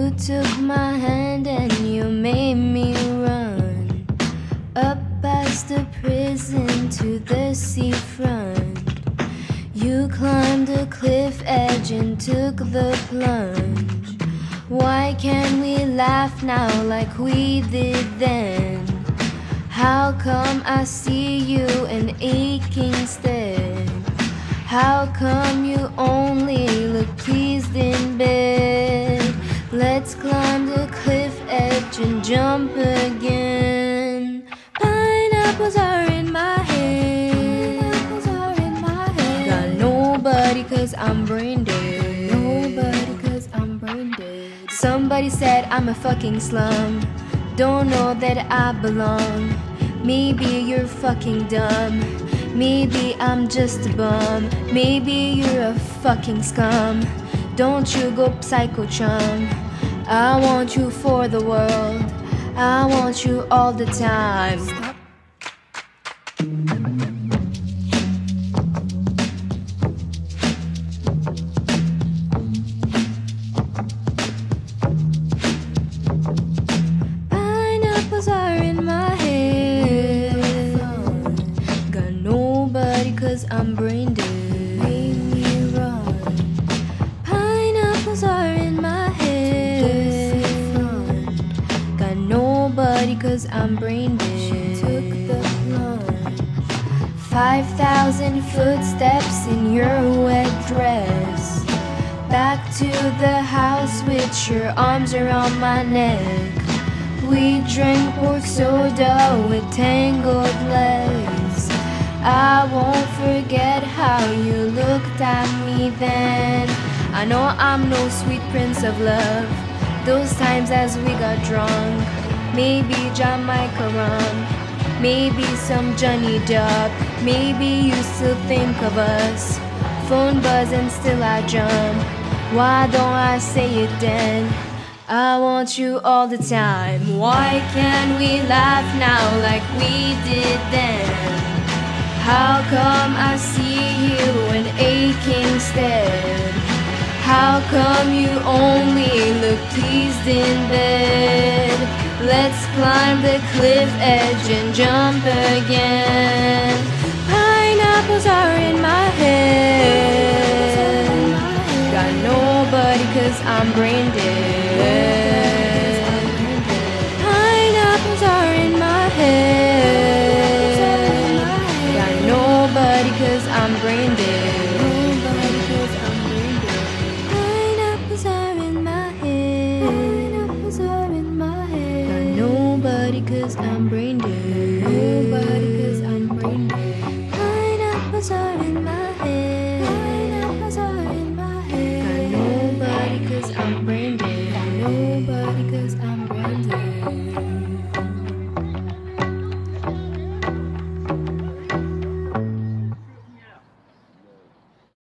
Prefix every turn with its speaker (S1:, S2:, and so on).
S1: You took my hand and you made me run up past the prison to the seafront. You climbed the cliff edge and took the plunge. Why can't we laugh now like we did then? How come I see you an aching instead? How come you only look pleased in bed? Let's climb the cliff edge and jump again. Pineapples are in my head. Got nobody 'cause I'm brain dead. Somebody said I'm a fucking slum. Don't know that I belong. Maybe you're fucking dumb. Maybe I'm just a bum. Maybe you're a fucking scum. Don't you go psycho chum. I want you for the world. I want you all the time. Pineapples are in my head. Got nobody 'cause I'm brain dead. Made me run. Pineapples are in my head. Got nobody 'cause I'm brain dead. She took the plunge. 5,000 footsteps in your wet dress. Back to the house with your arms around my neck. We drank pork soda with tangled legs. I won't forget how you looked at me then. I know I'm no sweet prince of love. Those times as we got drunk, maybe Jamaica rum, maybe some Johnny Dub. Maybe you still think of us. Phone buzz and still I jump. Why don't I say it then? I want you all the time. Why can't we laugh now like we did then? How come I see you an aching instead? How come you only look pleased in bed? Let's climb the cliff edge and jump again. Pineapples are in my head. Got nobody 'cause I'm brain dead. Pineapples are in my head. Got nobody 'cause I'm brain dead. Pineapples are in my head. Got nobody 'cause I'm brain dead.